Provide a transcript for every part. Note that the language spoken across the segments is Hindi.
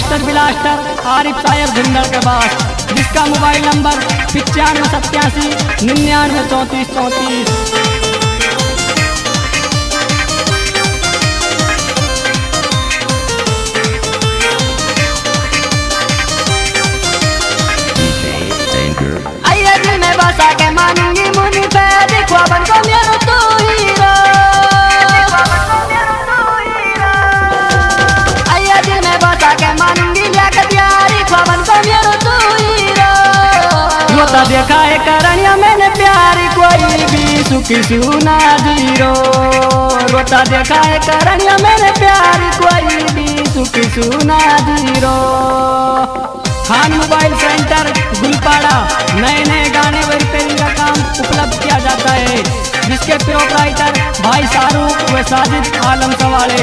मास्टर ब्लास्टर आरिफ सायर धुंधड़ के पास, जिसका मोबाइल नंबर 9587 99 34 34। के मानूंगी मुनि पे देखो बन को मेरो तू हीरो, आया दिल में बसा के मानूंगी जाकर यारी ख्वाबन को मेरो तू हीरो। रोता देखा है करनिया मैंने प्यारी कोई भी सुखी सुना जीरो, रोता देखा है करनिया मैंने प्यारी कोई भी सुखी सुना zero. Khan mobile centre Gulpada नए नए गाने व रिपेयरिंग का काम उपलब्ध किया जाता है, जिसके प्रोपराइटर भाई शाहरुख व साजिद आलम सवाले।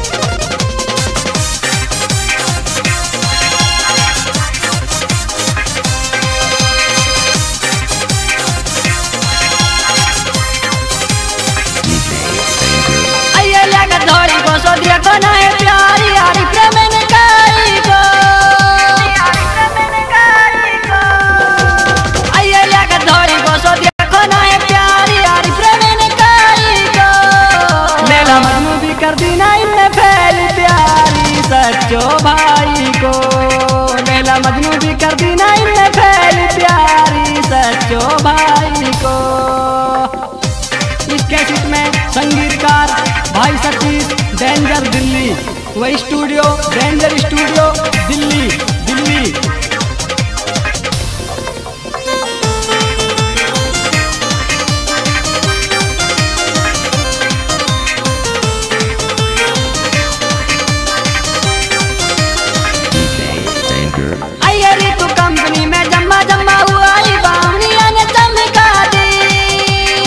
आइए लगा धोरी को सो दिया को ना है प्यारी यारी प्रेम ने काई को, कर दी ना इनने फैली प्यारी सच्चो भाई को, लैला मजनू भी कर दी ना इनने फैली प्यारी सच्चो भाई को। इस कैसेट में संगीतकार भाई सतीश डेंजर दिल्ली व studio danger studio Delhi Delhi. Company में जम्मा जम्मा हुआ ही बावनिया ने चमका दी,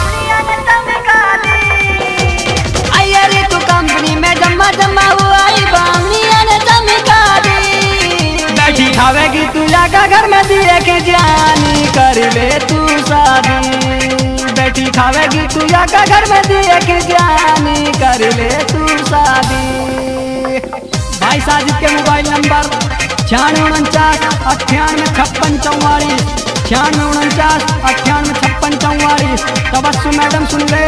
आइए रे तू कंपनी में जम्मा जम्मा हुआ ही बावनिया ने चमका दी। बैठी खावेगी तू जाकर घर में दिए के जानी कर ले तू शादी, बैठी खावेगी तू जाकर घर में दिए के जानी कर ले तू शादी। भाई साजिद के मोबाइल नंबर 9649 98 56 44, 9649 98 56 44। तबस्सुम मैडम सुन ले।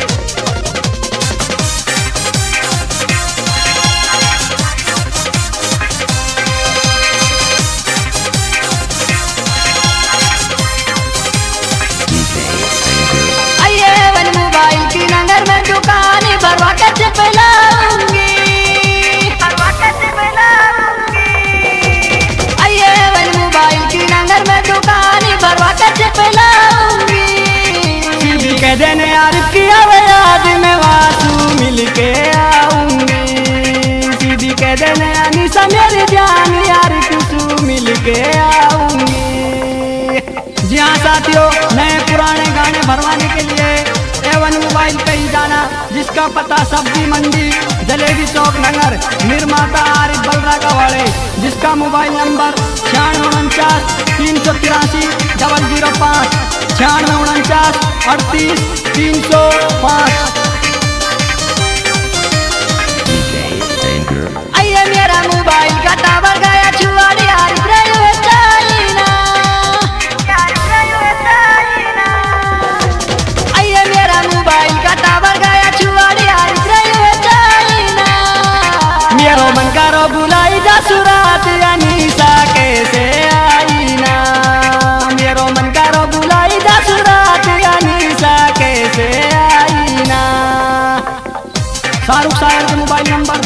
आइए वन मोबाइल की नगर में दुकान भरवा के चिपलाऊंगी, भरवा के चिपलाऊंगी। सीधी कह देने आरिफ की याद में वासू मिल के आऊंगी, सीधी कह देने अनीसा मेरी जान आरिफ तू मिल के आऊंगी। जी हाँ साथियों, नए पुराने गाने भरवाने के लिए A1 मोबाइल पे ही जाना, जिसका पता सब्जी मंडी जलेबी चौक नगर, निर्माता आरिफ बलरा वाले, जिसका मोबाइल नंबर 9649 383 005, 9649 38 305। आइए मेरा मोबाइल का टावर गया छुआड़ी आरिफ रहे चाइना, आइए मेरा मोबाइल का टावर गया छुआड़ी आरिफ रहे चाइना। मेरो मन करो बुलाई जा सुरात अनीसा कैसे आई ना, मेरो मन करो बुलाई जा सुरात अनीसा कैसे आई ना। शाहरुख सायर के मोबाइल नंबर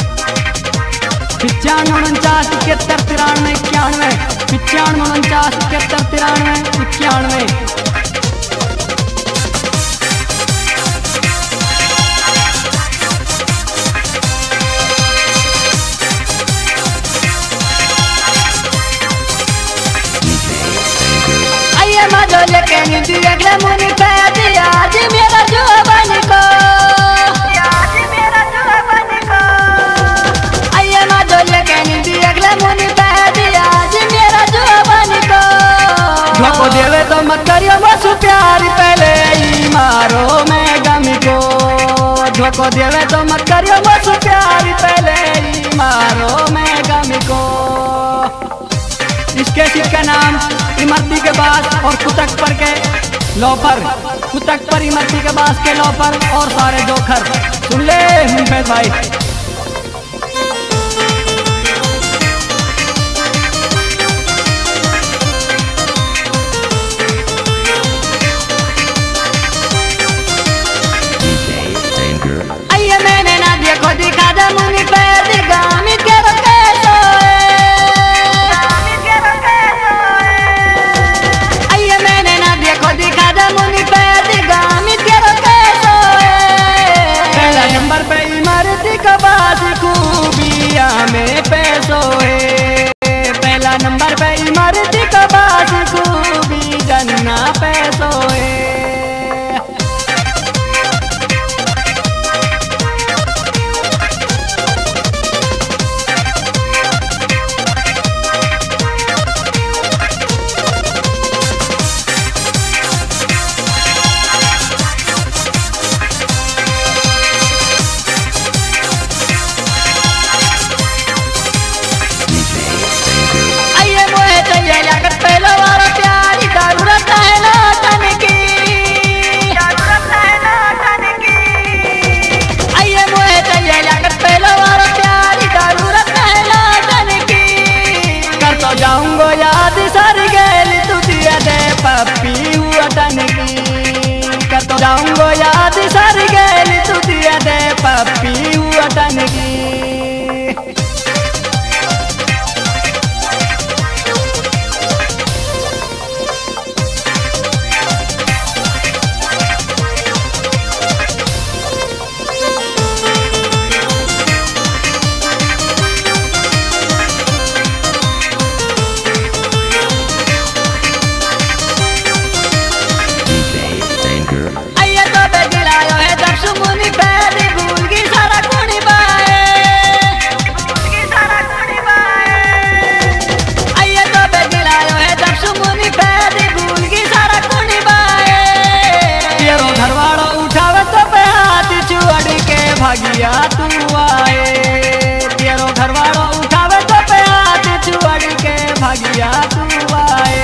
9549 71 93 91, 9549 71 93 91। मजो लेके नीति अगले मुनि पे दिया जी मेरा जो बन को, आइए मजो लेके नीति अगले मुनि पे दिया जी मेरा जो बन को। धोखो देवे तो मत करियो बस प्यार पहले ही मारो मैं गम को, धोखो देवे तो मत करियो बस प्यार पहले ही मारो मैं गम को। कैसी का नाम इमरती के बास और कुतक पर के लोफर, कुतक पर इमरती के बास के लोफर और सारे जोखर। सुन ले मुंफेद भाई। आइए मैंने ना देखो दिखा दे मुनि पे दिगामी के रखे आइए मैंने ना देखो दिखा दे मुनि पे दिगामी के रखे पहला नंबर पे इमरती का बास खूबिया में पैसो है। पहला नंबर पे इमरती का बास खूबी जन्ना पैसो है। जाऊंगो याद सर गैल तू दिया दे पप्पी हुआ टन की। कर तो जाऊंगो याद सर गैल तू दिया दे पप्पी हुआ टन की। भागिया तू आए तेरो घरवाड़ो उठावे तो पे हाथ छुअड़ के भागिया तू आए।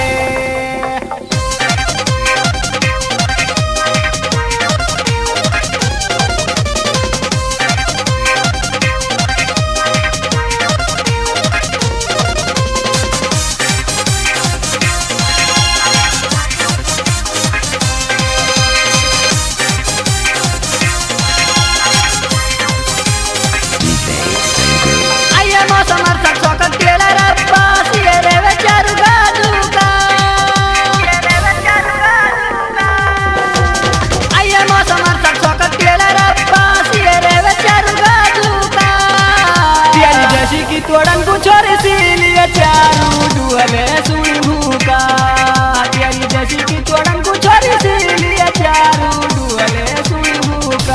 तोड़न को छोरे सी लिए चारू दुहले सुई का। तेरी जैसी की तोड़न को छोरे सी लिए चारू दुहले सुई का।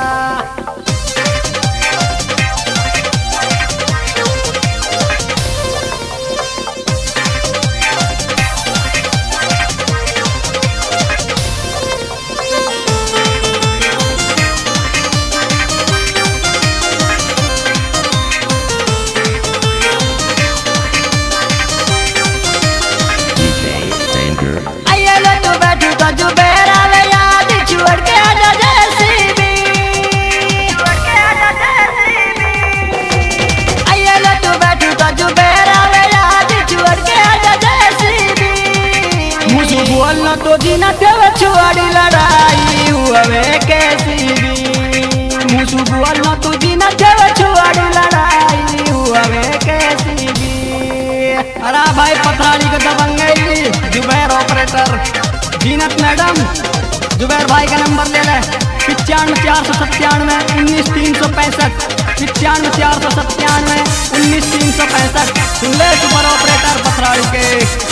बोलना तो जीना देव छुआड़ी लड़ाई हुए कैसी भी। मुझू बोलना तो जीना देव छुआड़ी लड़ाई हुए कैसी भी। अरे भाई पथराड़ी के दबंगई जुबैर ऑपरेटर जीनत मैडम जुबैर भाई का नंबर ले ले 95 497 19 365 95 497 19 365। सुन ले सुपर ऑपरेटर पथराड़ी के।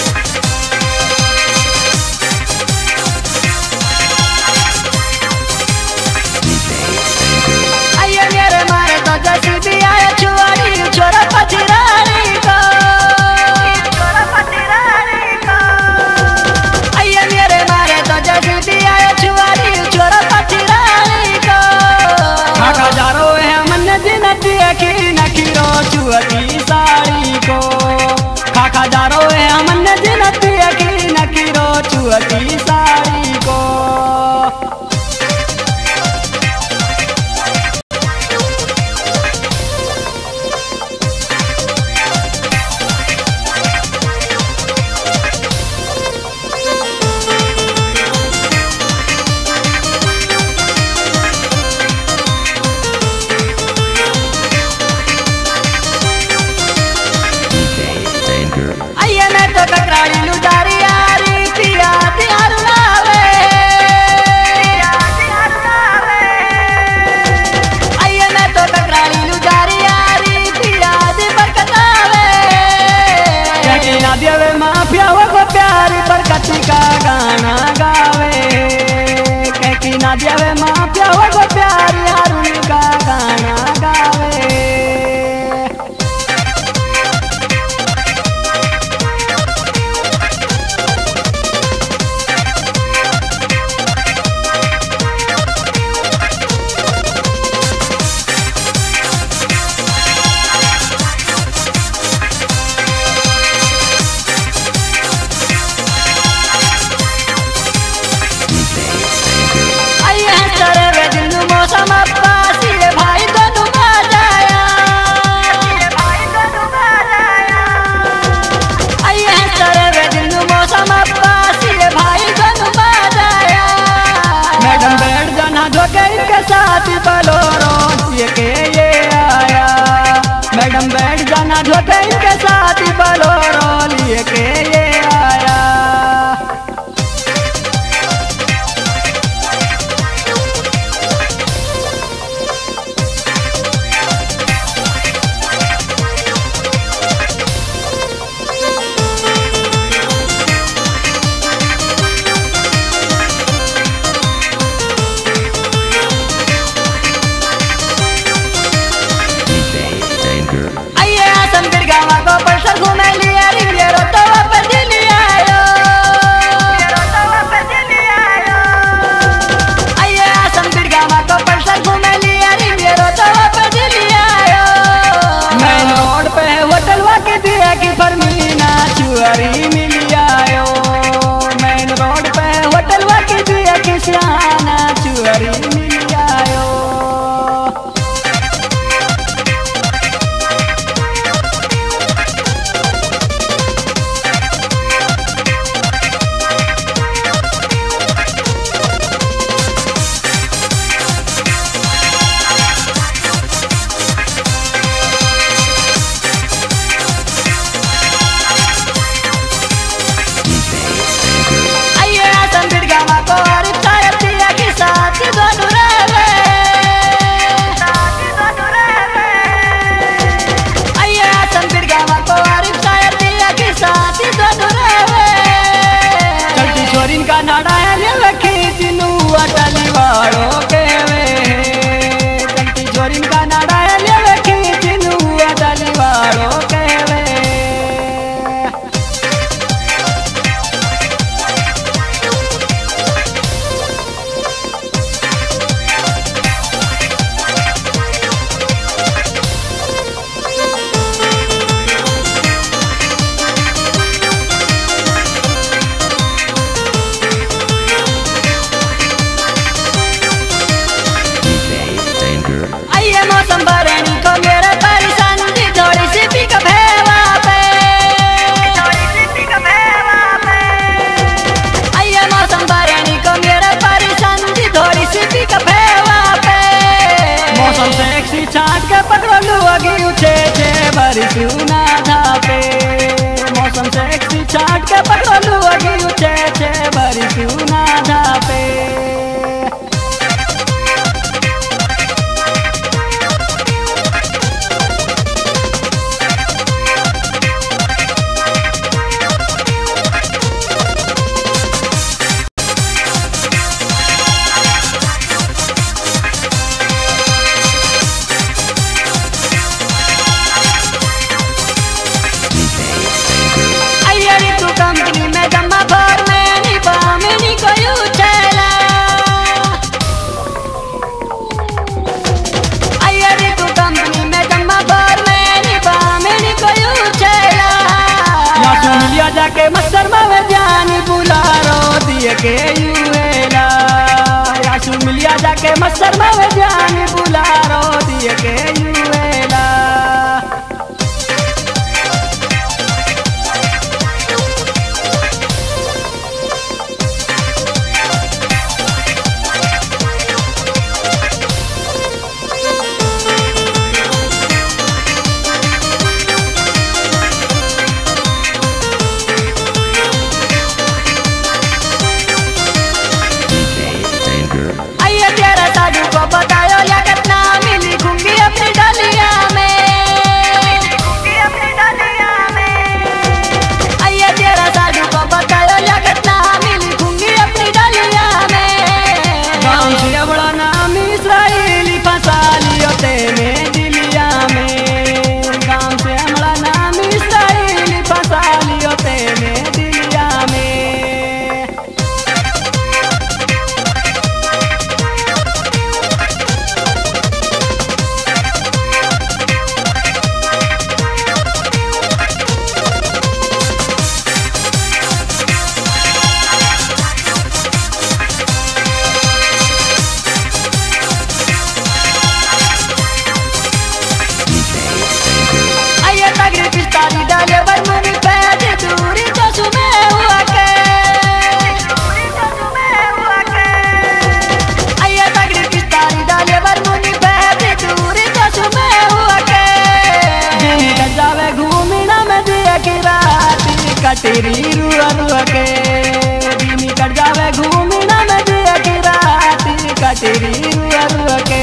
साड़ी को खाखा जा रो है हम ना देवे माफिया हो गो प्यार अरुण का गाना गावे। मैडम बैठ जाना ढोके इनके साथ बोलेरो लिए के ये आया। मेन रोड पे होटल वाकी दिया किसाना चुहरी मिल आयो। का नाड़ा है खींचनू अटली वालों के वे कंटी जोरिन का नाड़ा है खींचनू अटली वालों के वे। मौसम बरनी को मेरा परेशान दी थोड़ी सी पिकअप है वहाँ पे, आइए मौसम बरनी को मेरा परेशान दी थोड़ी सी पिकअप है वहाँ पे। मौसम सेक्सी छाट के पकड़ो लुआगी उछे छे बरी सुना था पे। मौसम सेक्सी छाट के पकड़ो लुआगी उछे छे बरी सुना था पे। कंपनी में जमा भर में नी बामिनी को उछला आइए रे तू कंपनी में जमा भर में नी बामिनी को उछला। या सुन लिया जाके मस्तर में जान बुलारो दिए के यूएला। या सुन लिया जाके मस्तर में जान बुलारो दिए के यूएला। आइए तेरा साधु को बताया कटेरी रुआ रुआ के दिन कट जावे घूमी ना में दिया की रात कटेरी रुआ रुआ के।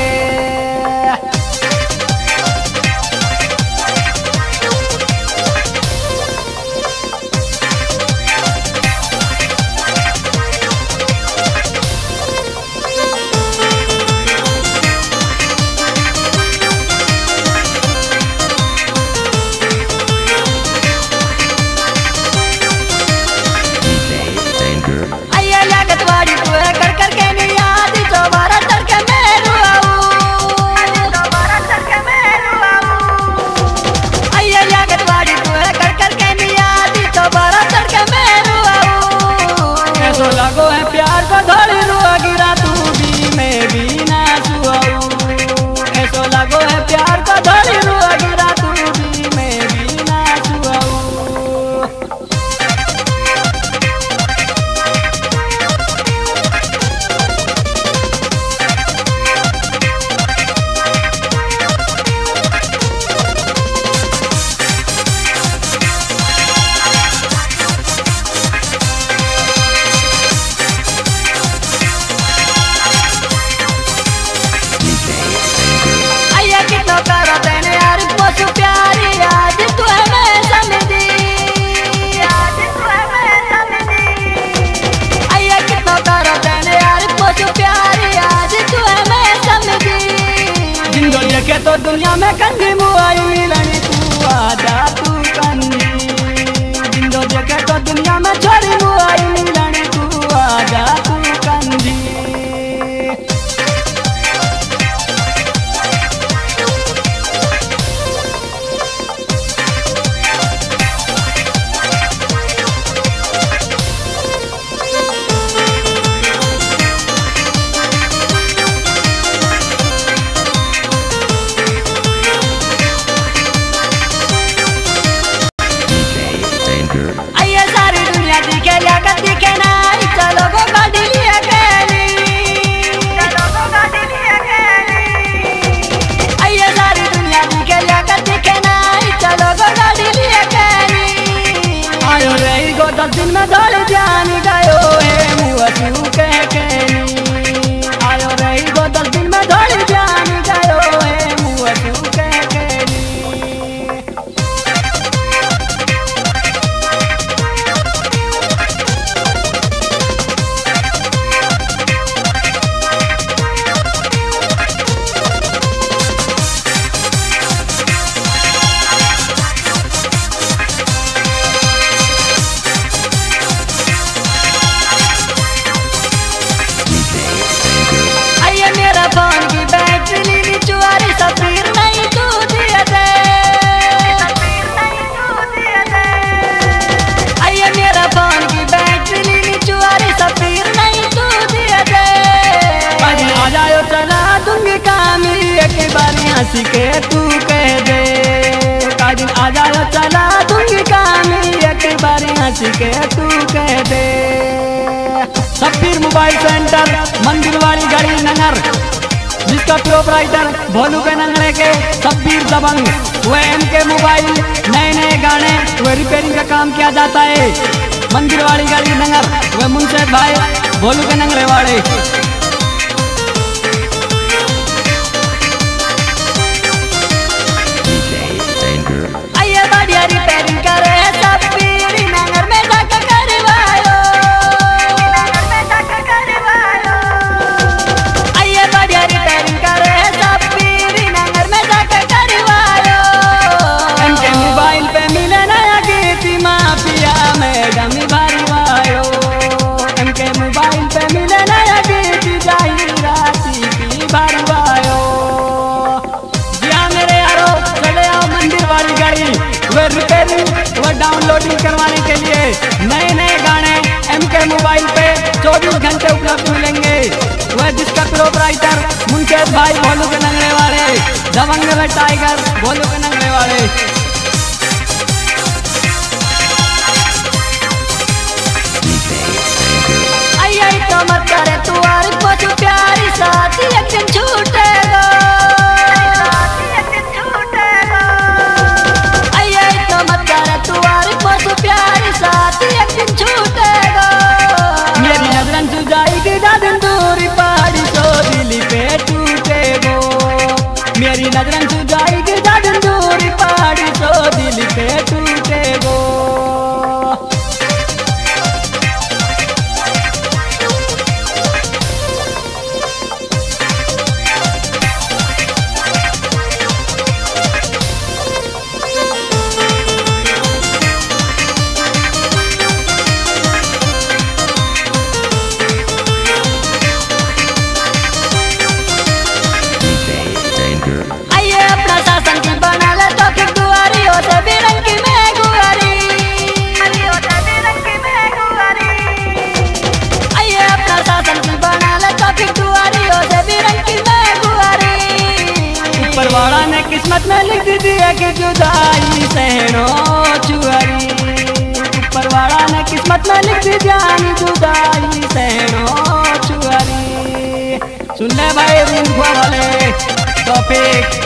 लगो है प्यार को धोली रुआ गिरा तू भी मैं भी ना सुआऊ। ऐसो लगो है प्यार को धोली रुआ गिरा तू भी मैं भी ना सुआऊ। के तो दुनिया में कंधी मुआई मिलनी तू आजा तू कंधी। जिंदो देखे तो दुनिया में छोड़ी मुआई मिलनी तू आजा तू कंधी। दिन में दौड़ जान गयो है मुआ तू कह कहनी। आयो रही गो 10 दिन में दौड़ जान गयो है मुआ तू कह कहनी। हंसी के तू कह दे काजिन आ जाओ चला दूंगी कामी एक बारी हंसी के तू कह दे। शब्बीर मोबाइल सेंटर मंदिर वाली गली नगर जिसका प्रोपराइटर भोलू के नंगले के शब्बीर दबंग वो MK मोबाइल नए नए गाने वो रिपेयरिंग का काम किया जाता है। मंदिर वाली गली नगर वो मुंशेद भाई भोलू के नंगले वाले। रिपेयरिंग करे शब्बीर नगर में जाकर करवायो। आइए बढ़िया रिपेयरिंग करे शब्बीर नगर में जाकर करवायो। MK मोबाइल पे मिले नया गीत माफिया मैडम भारी वायो। MK मोबाइल पे मिले नया गीत जाही राती की भारी वायो। जिया मेरे यारो चले आओ मंदिर वाली गाड़ी वो रिपेयरिंग वो डाउनलोडिंग करवाने के लिए नए नए गाने MK मोबाइल पे 24 घंटे उपलब्ध मिलेंगे। वह जिसका प्रोपराइटर मुंशेद भाई भोलू के नंगले वाले दबंग में टाइगर भोलू के नंगले वाले। आइए तो मत करे तू और कुछ प्यारी साथी एक दिन छूटेगा। आइए तो मत करे तू और कुछ प्यारी साथी किस्मत में लिख दिया कि जुदाई सहनो चुअरी। ऊपर वाला ने किस्मत में लिख दी जानी जुदाई सहनो चुअरी। सुन ले भाई रूम वाले टॉपिक।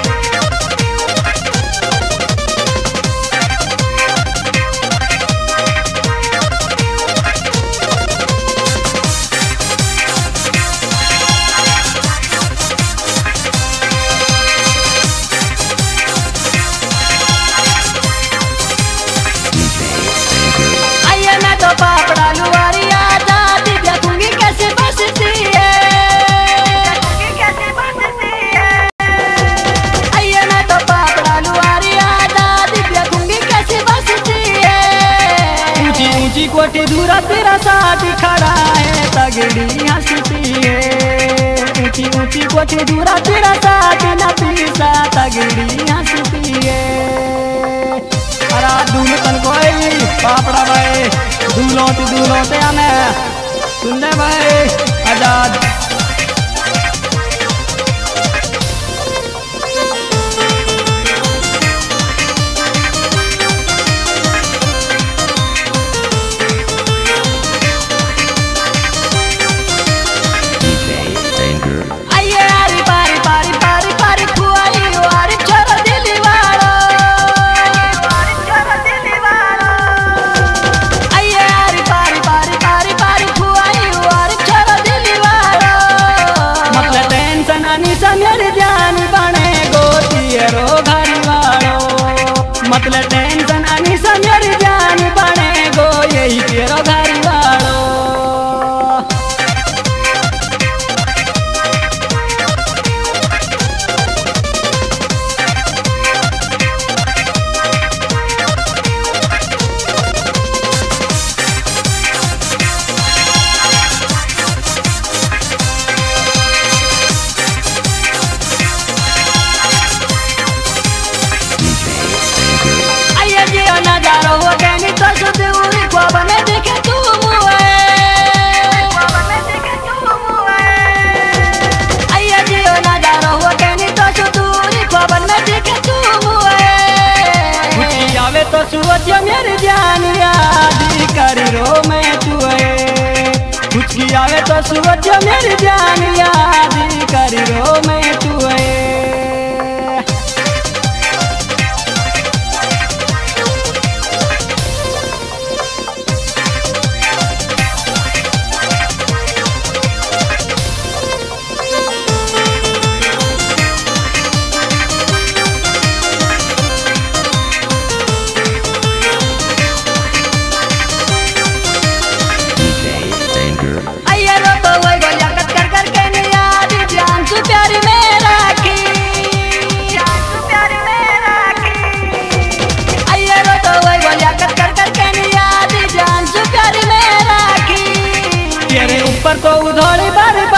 कोटी दूरा तेरा साथ खड़ा है तगड़ी हंसती है। ऊंची ऊंची कोटी दूरा तेरा साथ न पीसा तगड़ी हंसती है। अरे दूल तन कोई पापड़ा भाई दूलों ते हमें सुन ले भाई आजाद। मतलब टेंशन आनी समझ जान बने गो यही तेरो घर वालो। तो सोच मेरी जान याद करी रो मैं तुए। कुछ की आवे तो सोच मेरी जान याद करी रो मैं तुए। पर तो उधौली बारी